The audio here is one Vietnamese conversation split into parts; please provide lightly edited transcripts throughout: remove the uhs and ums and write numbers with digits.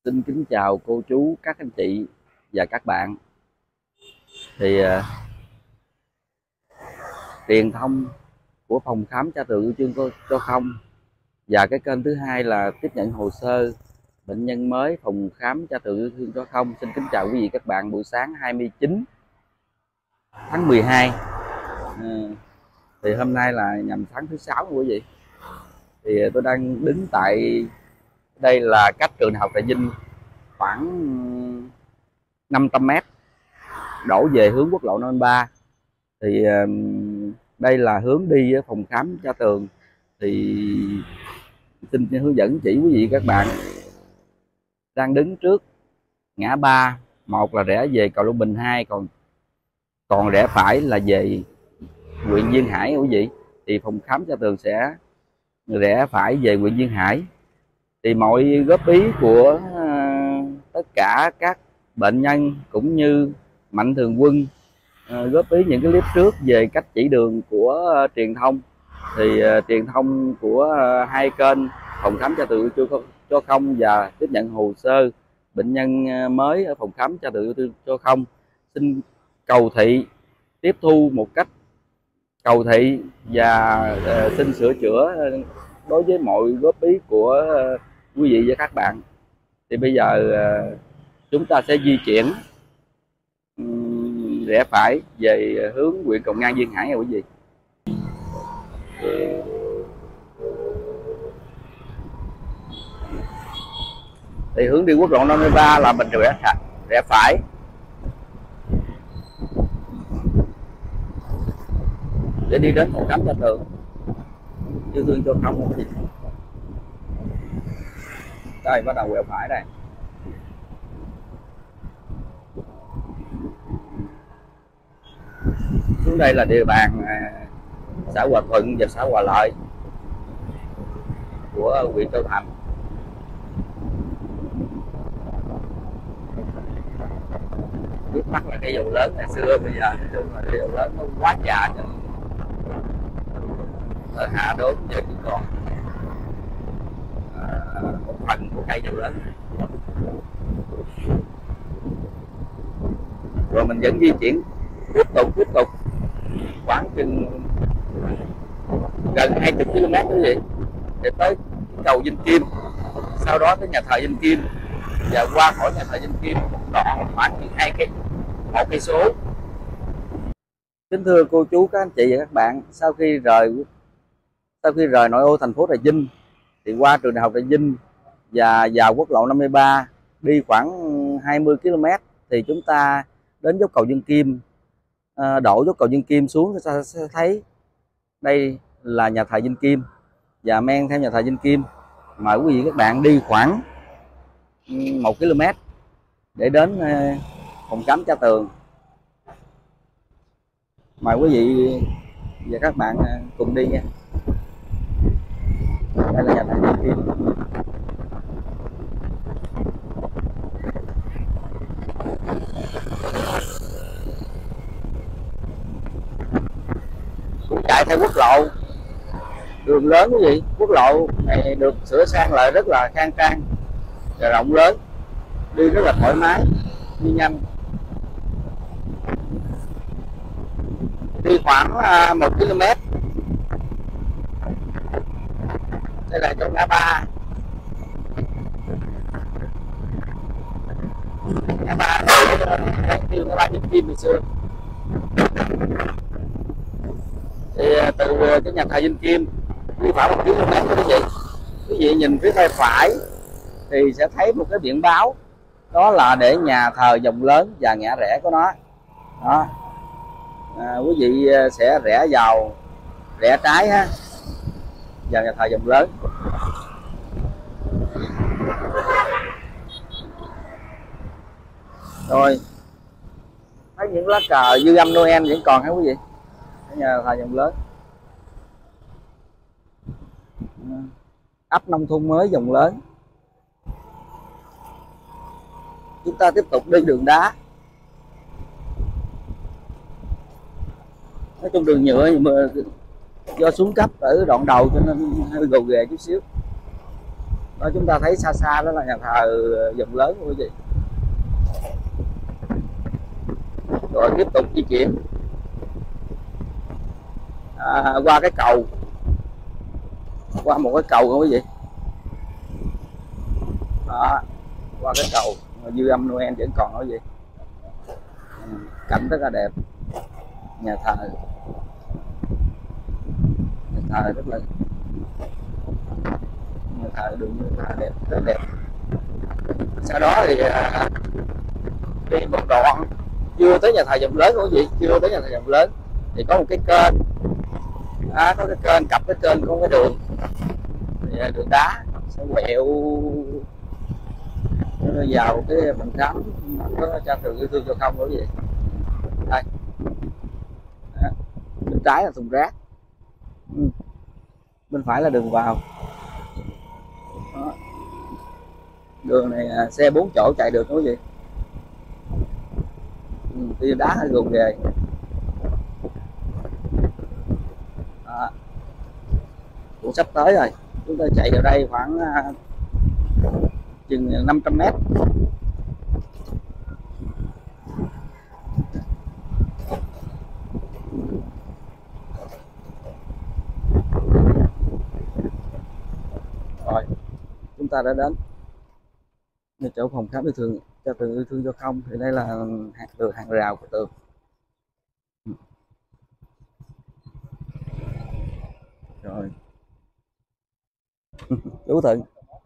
Xin kính chào cô chú, các anh chị và các bạn. Thì truyền thông của phòng khám Cha Tường Yêu Thương cho không, và cái kênh thứ hai là tiếp nhận hồ sơ bệnh nhân mới phòng khám Cha Tường Yêu Thương cho không. Xin kính chào quý vị các bạn buổi sáng 29 tháng 12. Thì hôm nay là nhằm tháng thứ 6 quý vị. Thì tôi đang đứng tại đây là cách trường đại học Trà Vinh khoảng 500 m đổ về hướng quốc lộ 53. Thì đây là hướng đi phòng khám Cha Tường. Thì xin hướng dẫn chỉ quý vị các bạn đang đứng trước ngã ba, một là rẽ về cầu Long Bình, hai còn rẽ phải là về huyện Duyên Hải quý vị. Thì phòng khám Cha Tường sẽ rẽ phải về huyện Duyên Hải. Thì mọi góp ý của tất cả các bệnh nhân cũng như mạnh thường quân góp ý những cái clip trước về cách chỉ đường của truyền thông. Thì truyền thông của hai kênh phòng khám Cha Tường Yêu Thương cho không và tiếp nhận hồ sơ bệnh nhân mới ở phòng khám Cha Tường Yêu Thương cho không xin cầu thị tiếp thu một cách cầu thị và xin sửa chữa đối với mọi góp ý của quý vị và các bạn. Thì bây giờ chúng ta sẽ di chuyển rẽ phải về hướng huyện Cầu Ngang Duyên Hải quý vị. Thì hướng đi quốc lộ 53 là mình rẽ phải. Để đi đến phòng khám Cha Tường Yêu Thương cho không quý vị. Đây bắt đầu quẹo phải đây. Xuống đây là địa bàn xã Hòa Thuận và xã Hòa Lợi của huyện Châu Thành. Trước mắt là cây dầu lớn ngày xưa, bây giờ cây dầu lớn nó quá già cho ở hạ đốn giờ chỉ còn một phần của cây dầu lớn. Rồi mình vẫn di chuyển tiếp tục khoảng chừng gần 20 km quý vị để tới cầu Vinh Kim, sau đó tới nhà thờ Vinh Kim và qua khỏi nhà thờ Vinh Kim một đoạn khoảng một cây số. Kính thưa cô chú, các anh chị và các bạn, sau khi rời nội ô thành phố Trà Vinh thì qua trường đại học Trà Vinh và vào quốc lộ 53 đi khoảng 20 km thì chúng ta đến dốc cầu Vinh Kim. Đổ dốc cầu Vinh Kim xuống chúng ta sẽ thấy đây là nhà thờ Vinh Kim, và men theo nhà thờ Vinh Kim mời quý vị các bạn đi khoảng 1 km để đến phòng khám Cha Tường. Mời quý vị và các bạn cùng đi nha. Đây là nhà thờ Vinh Kim. Cũng chạy theo quốc lộ, đường lớn quý vị. Quốc lộ này được sửa sang lại rất là khang trang và rộng lớn, đi rất là thoải mái, đi nhanh. Đi khoảng 1 km. Đây là chỗ ngã ba. Ngã ba kêu ngã ba Vinh Kim ngày xưa. Thì từ cái nhà thờ Vinh Kim đi khoảng 1 km quý vị nhìn phía tay phải thì sẽ thấy một cái biển báo, đó là để nhà thờ Dòng Lớn và ngã rẽ của nó đó. Quý vị sẽ rẽ trái ha, vào nhà thờ Dòng Lớn. Rồi thấy những lá cờ dư âm Noel vẫn còn hả quý vị? Ở nhà thờ Dòng Lớn, ấp nông thôn mới Dòng Lớn. Chúng ta tiếp tục đi đường đá. Nói chung đường nhựa nhưng mà do xuống cấp ở đoạn đầu cho nên hơi gồ ghề chút xíu. đó, chúng ta thấy xa xa đó là nhà thờ Dòng Lớn quý vị. Rồi tiếp tục di chuyển qua cái cầu, qua một cái cầu nữa quý vị. Đó, qua cái cầu dư âm Noel vẫn còn đó quý vị. Cảnh rất là đẹp, nhà thờ rất là, nhà thờ đường nhà thờ đẹp, rất đẹp. Sau đó thì đi một đoạn chưa tới nhà thờ Dòng Lớn quý vị, chưa tới nhà thờ Dòng Lớn thì có một cái kênh, có cái kênh, cặp cái kênh có cái đường, đường đá sẽ quẹo vào cái phòng khám có cha Thường Yêu Thương Cho Không đó quý vị. Đây, bên trái là thùng rác, bên phải là đường vào. Đó. Đường này xe 4 chỗ chạy được quý vị. Tuy đá hơi gồ ghề. Cũng sắp tới rồi, chúng ta chạy vào đây khoảng chừng 500 m. Rồi chúng ta đã đến chỗ phòng khám Cha Thường Yêu Thương Cho Không. Thì đây là hàng rào của tường. Rồi chú Thuận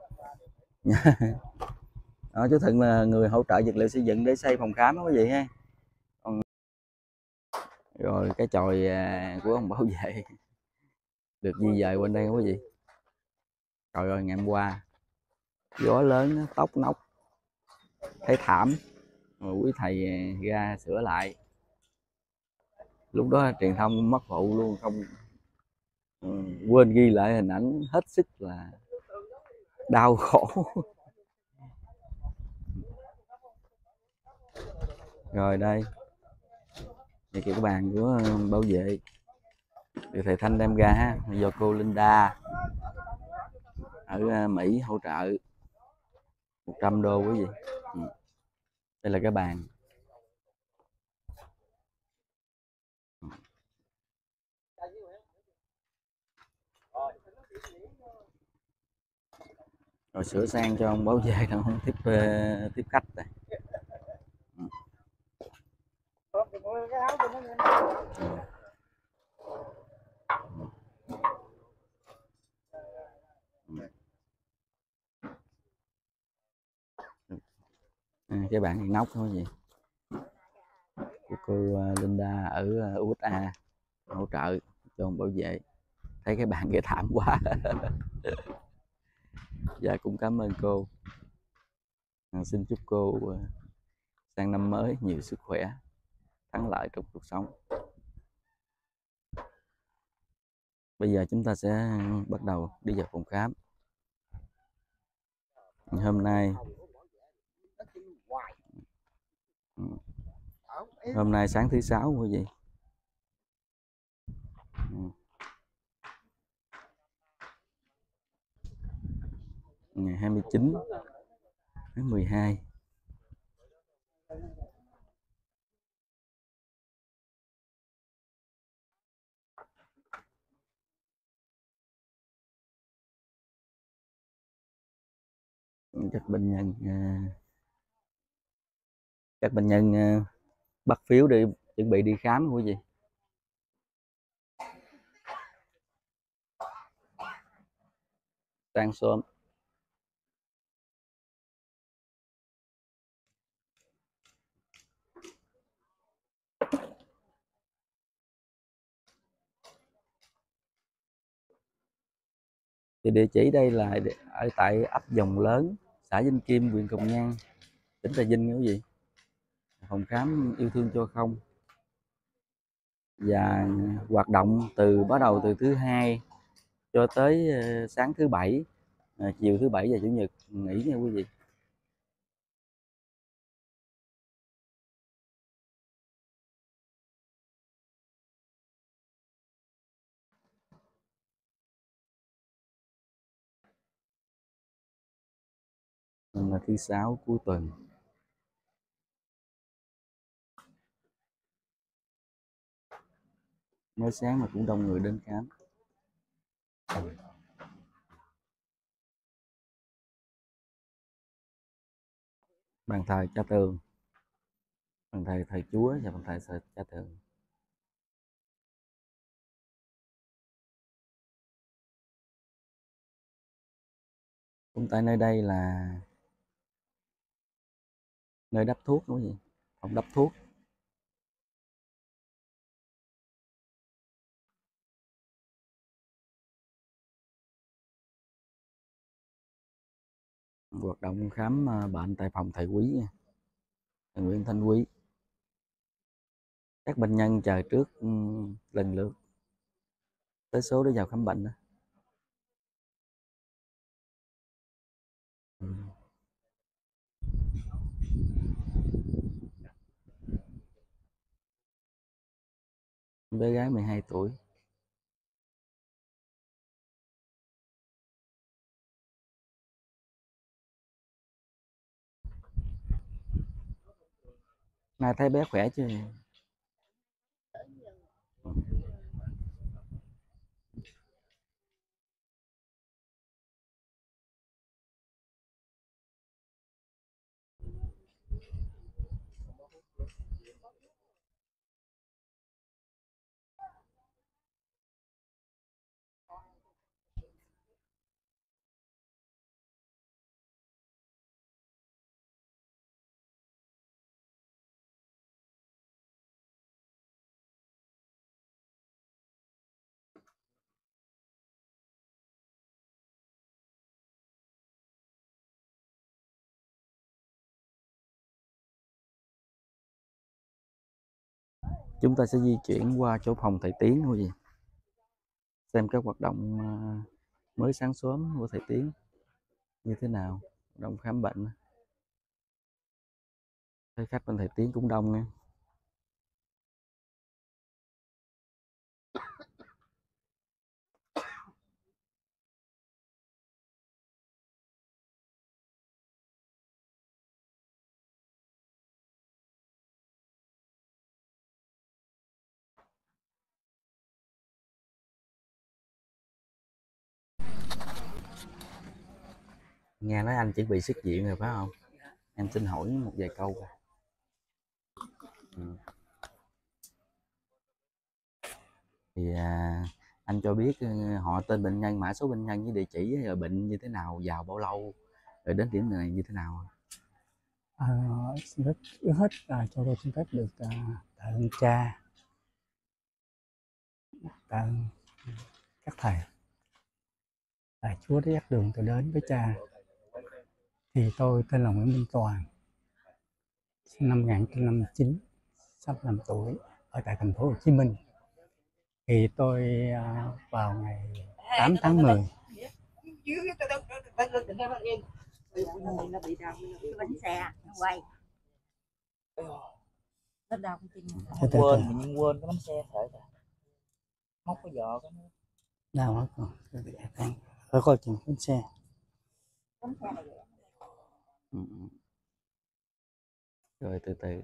đó, chú Thuận là người hỗ trợ vật liệu xây dựng để xây phòng khám đó quý vị ha. Còn rồi cái chòi của ông bảo vệ được di dời quanh đây quý vị. Trời ơi, ngày hôm qua gió lớn tóc nóc thấy thảm, rồi quý thầy ra sửa lại. Lúc đó truyền thông mất vụ luôn, không quên ghi lại hình ảnh hết sức là đau khổ. Rồi đây thì cái bàn của bảo vệ được thầy Thanh đem ra ha, do cô Linda ở Mỹ hỗ trợ 100 đô quý vị. Đây là cái bàn. Rồi sửa sang cho ông bảo vệ đâu không tiếp khách này. Cái bạn thì nóc thôi gì của cô Linda ở USA hỗ trợ cho ông bảo vệ. Thấy cái bạn kia thảm quá. Dạ cũng cảm ơn cô. Xin chúc cô sang năm mới nhiều sức khỏe, thắng lợi trong cuộc sống. Bây giờ chúng ta sẽ bắt đầu đi vào phòng khám. Hôm nay sáng thứ Sáu quý vị. Ngày 29 tháng 12. Các bệnh nhân bắt phiếu để chuẩn bị đi khám quý vị. Sáng sớm. Thì địa chỉ đây là ở tại ấp Dòng Lớn, xã Vinh Kim, huyện Cồng Nhan, tỉnh Trà Vinh quý vị. Phòng khám Yêu Thương Cho Không, và hoạt động bắt đầu từ thứ Hai cho tới sáng thứ Bảy, chiều thứ Bảy và Chủ nhật nghỉ nha quý vị. Hôm là thứ sáu cuối tuần. Mới sáng mà cũng đông người đến khám. Bàn thờ Cha Tường, bàn thờ thờ Chúa và bàn thờ Cha Tường. Cũng tại nơi đây là nơi đắp thuốc đúng không? Phòng đắp thuốc. Hoạt động khám bệnh tại phòng thầy Quý nha, thầy Nguyễn Thanh Quý. Các bệnh nhân chờ trước lần lượt tới số để vào khám bệnh đó. Bé gái 12 tuổi. Nay thấy bé khỏe chứ? Chúng ta sẽ di chuyển qua chỗ phòng thầy Tiến thôi gì, xem các hoạt động mới sáng sớm của thầy Tiến như thế nào, hoạt động khám bệnh. Thấy khách bên thầy Tiến cũng đông nha. Nghe nói anh chuẩn bị xuất viện rồi phải không? Em xin hỏi một vài câu. Ừ. Thì anh cho biết họ, tên bệnh nhân, mã số bệnh nhân với địa chỉ, rồi bệnh như thế nào, vào bao lâu, rồi đến điểm này như thế nào? Rất trước hết cho tôi xin phép được tạ ơn cha, tạ ơn các thầy là Chúa đã dắt đường tôi đến với cha. Thì tôi tên là Nguyễn Minh Toàn, sinh năm 1959, sắp 5 tuổi, ở tại thành phố Hồ Chí Minh. Thì tôi vào ngày 8 tháng 10. Nó bị đau, bánh xe nó quay nó đau cái chân. Quên, mình quên cái bánh xe phải móc cái giò cái đau hết rồi, phải coi chừng bánh xe. bánh xe này. Ừ. Rồi từ từ.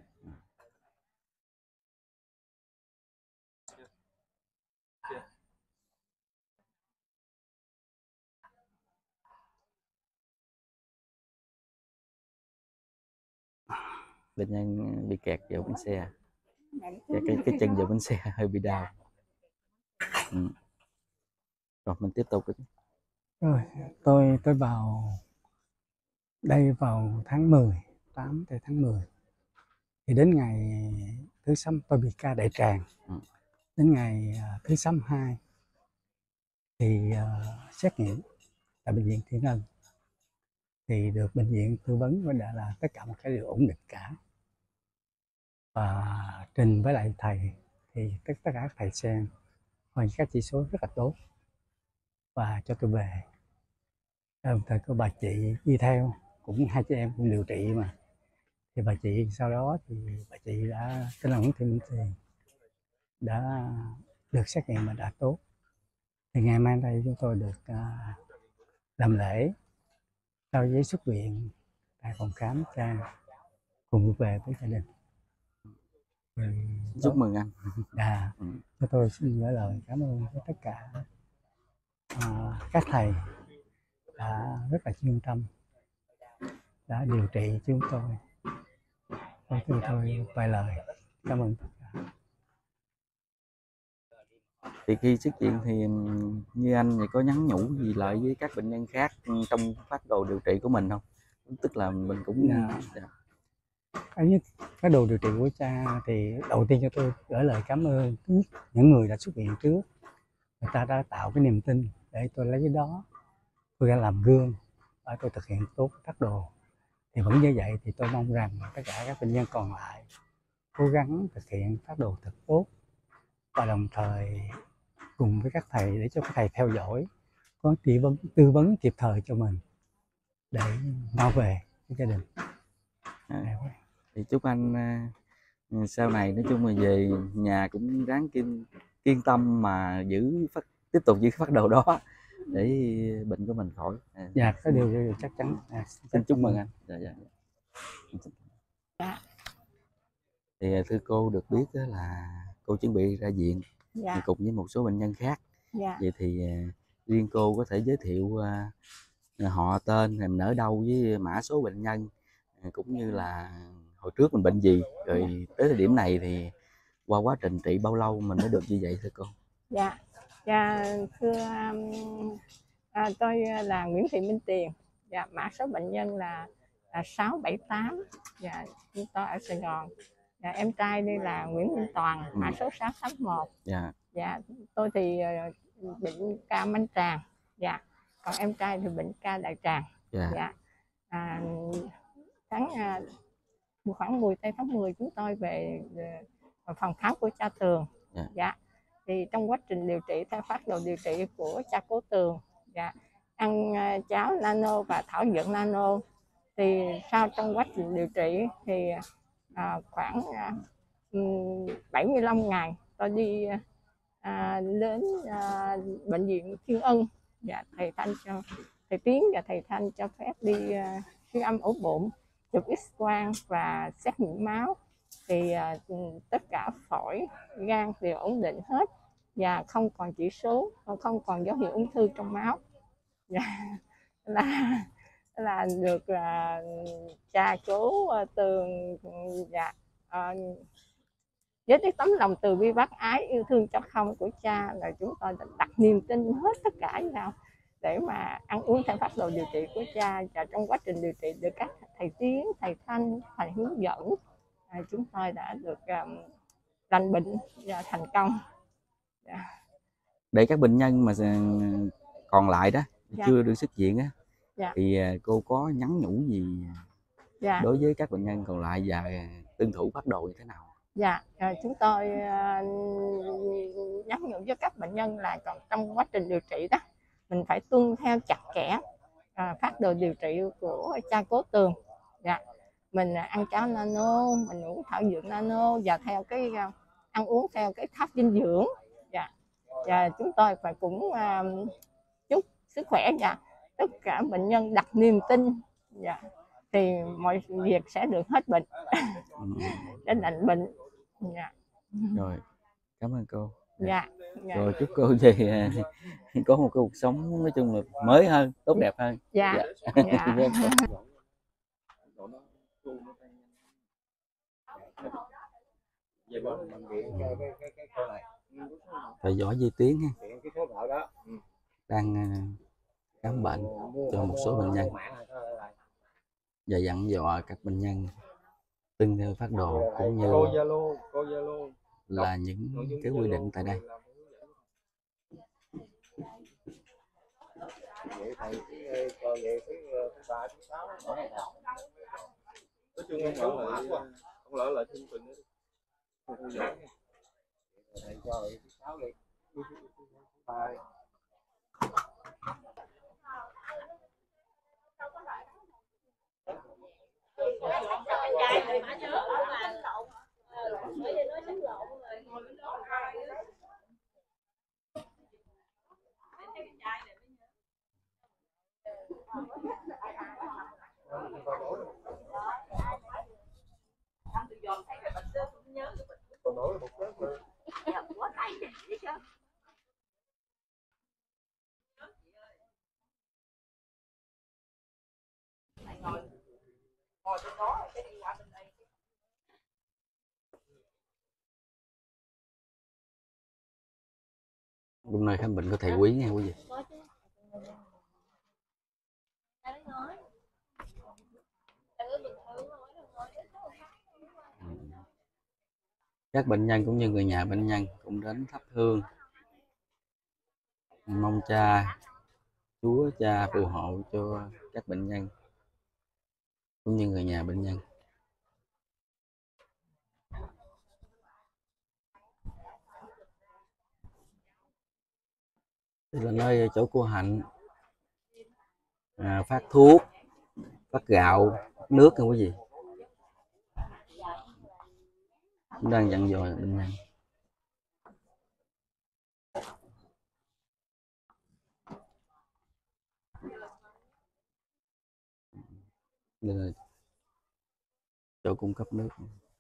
Bệnh nhân bị kẹt vào bánh xe, kẹt cái chân vào bánh xe hơi bị đau. Ừ. Rồi mình tiếp tục. Rồi tôi vào đây vào tháng 10, 8 tháng 10. Thì đến ngày thứ sáu tôi bị ca đại tràng. Đến ngày thứ 62 thì xét nghiệm tại bệnh viện Thiên Ân thì được bệnh viện tư vấn và đã là tất cả mọi cái đều ổn định cả. Và trình với lại thầy thì tất cả các thầy xem các chỉ số rất là tốt và cho tôi về. Đồng thời có bà chị đi theo, cũng hai chị em cũng điều trị mà. Thì bà chị sau đó thì bà chị đã, tên là Nguyễn Thị Minh Tiền, đã được xét nghiệm mà đã tốt. Thì ngày mai đây chúng tôi được làm lễ trao giấy xuất viện tại phòng khám cha cùng về với gia đình. Chúc mừng anh. Cho tôi xin gửi lời cảm ơn với tất cả các thầy đã rất là chuyên tâm đã điều trị chúng tôi. Tôi vài lời cảm ơn tất cả. Thì khi xuất viện thì như anh thì có nhắn nhủ gì lại với các bệnh nhân khác trong phác đồ điều trị của mình không? Tức là mình cũng cái đồ điều trị của cha thì đầu tiên cho tôi gửi lời cảm ơn những người đã xuất viện trước. Người ta đã tạo cái niềm tin để tôi lấy cái đó tôi đã làm gương và tôi thực hiện tốt phác đồ. Thì vẫn như vậy thì tôi mong rằng tất cả các bệnh nhân còn lại cố gắng thực hiện phác đồ thật tốt và đồng thời cùng với các thầy để cho các thầy theo dõi, có tư vấn kịp thời cho mình để mau về với gia đình. Thì chúc anh sau này nói chung là về nhà cũng ráng kiên tâm mà tiếp tục giữ phác đồ đó để bệnh của mình khỏi. Dạ, có điều chắc chắn. Xin chúc mừng anh. Thì thưa cô được biết là cô chuẩn bị ra viện cùng với một số bệnh nhân khác. Vậy thì riêng cô có thể giới thiệu họ tên, mình ở đâu với mã số bệnh nhân, cũng như là hồi trước mình bệnh gì, rồi tới thời điểm này thì qua quá trình trị bao lâu mình mới được như vậy thưa cô? Thưa tôi là Nguyễn Thị Minh Tiền. Mã số bệnh nhân là 678. Chúng tôi ở Sài Gòn. Em trai đây là Nguyễn Minh Toàn, mã số 681. Tôi thì bệnh cao manh tràng. Còn em trai thì bệnh cao đại tràng. Khoảng 10 tháng 10 chúng tôi về phòng khám của cha Tường. Thì trong quá trình điều trị theo phác đồ điều trị của cha Cố Tường, ăn cháo nano và thảo dược nano, thì sau trong quá trình điều trị thì khoảng 75 ngày tôi đi đến bệnh viện Thiên Ân. Thầy Tiến và thầy Thanh cho phép đi siêu âm ổ bụng, chụp X-quang và xét nghiệm máu. Thì tất cả phổi, gan đều ổn định hết và không còn chỉ số, không còn dấu hiệu ung thư trong máu. Là được cha Cố Tường với cái tấm lòng từ bi bác ái yêu thương cho không của cha, là chúng tôi đặt niềm tin hết tất cả vào để mà ăn uống theo phác đồ điều trị của cha. Và trong quá trình điều trị được các thầy Tiến, thầy Thanh, thầy hướng dẫn, chúng tôi đã được lành bệnh và thành công. Để các bệnh nhân mà còn lại đó chưa được xuất viện á, thì cô có nhắn nhủ gì đối với các bệnh nhân còn lại và tuân thủ phác đồ như thế nào? Chúng tôi nhắn nhủ với các bệnh nhân là còn trong quá trình điều trị đó, mình phải tuân theo chặt chẽ phác đồ điều trị của cha Cố Tường. Mình ăn cháo nano, mình uống thảo dược nano và theo cái ăn uống theo cái tháp dinh dưỡng. Và chúng tôi phải cũng chúc sức khỏe và tất cả bệnh nhân đặt niềm tin, thì mọi việc sẽ được hết bệnh. Để lành bệnh. Rồi, cảm ơn cô. Rồi chúc cô về có một cuộc sống nói chung là mới hơn, tốt đẹp hơn. Thầy Võ Duy Tiến đang khám bệnh cho một số bệnh nhân và dặn dò các bệnh nhân tuân theo phác đồ cũng như là những cái quy định tại đây. Hôm nay khám bệnh có thầy Quý nghe quý vị. Các bệnh nhân cũng như người nhà bệnh nhân cũng đến thắp hương, mong cha Chúa cha phù hộ cho các bệnh nhân cũng như người nhà bệnh nhân. Đây là nơi chỗ cô Hạnh phát thuốc, phát gạo, phát nước nha quý vị. Cũng đang dặn dò bệnh nhân. Đây là chỗ cung cấp nước.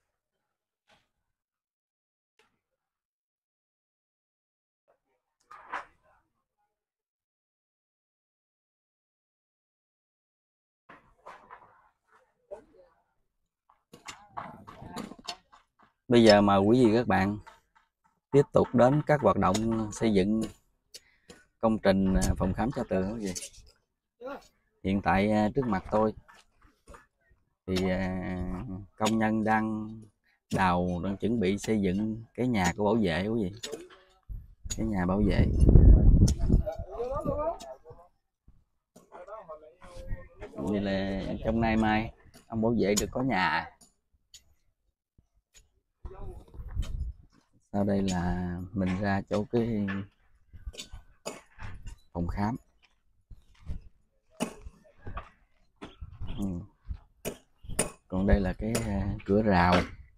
Bây giờ mời quý vị các bạn tiếp tục đến các hoạt động xây dựng công trình phòng khám Cha Tường quý vị. Hiện tại trước mặt tôi thì công nhân đang đang chuẩn bị xây dựng cái nhà của bảo vệ quý vị. Cái nhà bảo vệ. Vậy là trong nay mai ông bảo vệ được có nhà. Sau đây là mình ra chỗ cái phòng khám. Còn đây là cái cửa rào.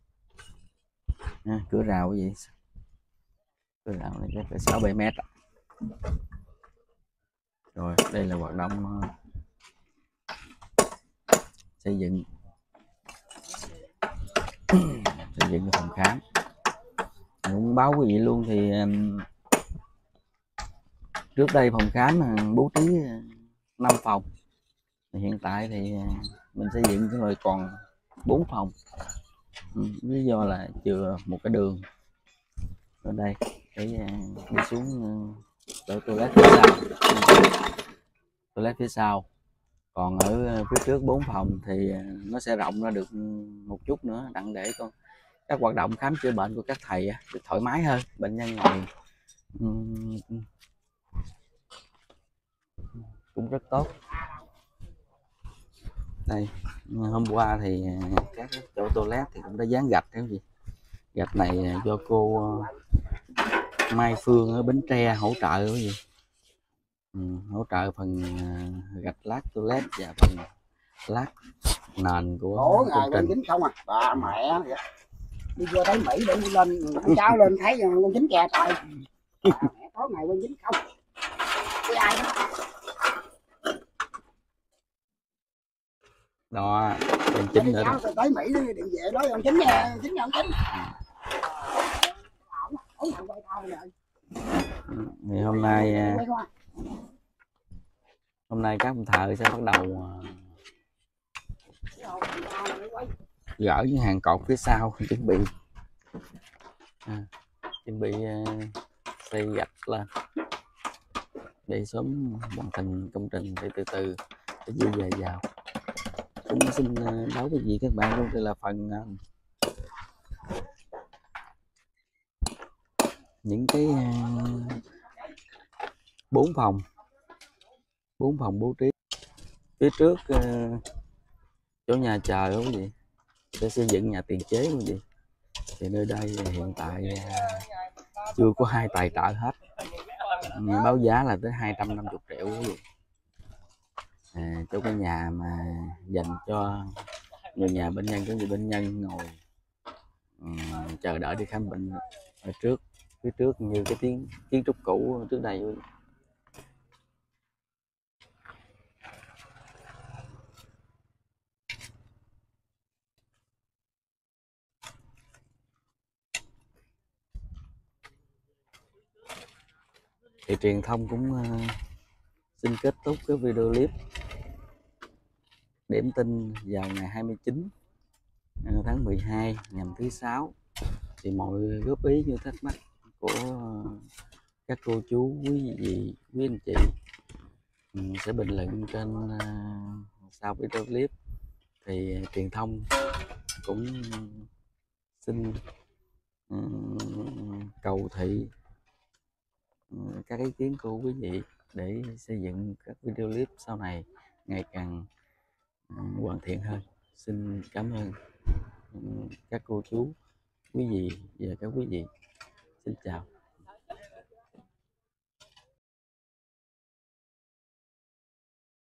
Cửa rào cái gì? Cửa rào này chắc phải 6-7 mét. Rồi đây là hoạt động xây dựng cái phòng khám. Muốn báo quý vị luôn thì trước đây phòng khám bố trí 5 phòng, hiện tại thì mình xây dựng rồi còn 4 phòng. Lý do là chừa một cái đường ở đây để đi xuống toilet phía sau. Toilet phía sau. Còn ở phía trước 4 phòng thì nó sẽ rộng ra được một chút nữa, đặng để các hoạt động khám chữa bệnh của các thầy được thoải mái hơn, bệnh nhân ngồi cũng rất tốt. Đây, hôm qua thì các chỗ toilet thì cũng đã dán gạch cái gì. Gạch này do cô Mai Phương ở Bến Tre hỗ trợ cái gì. Hỗ trợ phần gạch lát toilet và phần lát nền của công trình. Dính không à, bà mẹ vậy. Đi vô thấy Mỹ để đi lên con cháu lên thấy con dính kè trời. Mẹ tối ngày quên dính không. Cái ai đó. Đó, em chính nữa đó. Tới Mỹ điện về đó ông chính nha, chính nha ông chính. Thì hôm nay các ông thợ sẽ bắt đầu gỡ những hàng cột phía sau, chuẩn bị xây gạch lên để sớm hoàn thành công trình, để từ từ để di dời vào. Cũng xin báo với gì các bạn luôn, đây là phần những cái 4 phòng bố trí phía trước chỗ nhà chờ đó quý vị, để xây dựng nhà tiền chế quý vị. Thì nơi đây hiện tại chưa có ai tài trợ hết, báo giá là tới 250 triệu quý vị. Chỗ cái nhà mà dành cho người nhà bệnh nhân, có người bệnh nhân ngồi chờ đợi đi khám bệnh ở phía trước như cái kiến trúc cũ trước đây. Thì truyền thông cũng xin kết thúc cái video clip điểm tin vào ngày 29 tháng 12 nhằm thứ sáu. Thì mọi góp ý như thắc mắc của các cô chú, quý vị, quý anh chị sẽ bình luận trên sau video clip. Thì truyền thông cũng xin cầu thị các ý kiến của quý vị để xây dựng các video clip sau này ngày càng hoàn thiện hơn. Xin cảm ơn các cô chú, quý vị và các quý vị. Xin chào.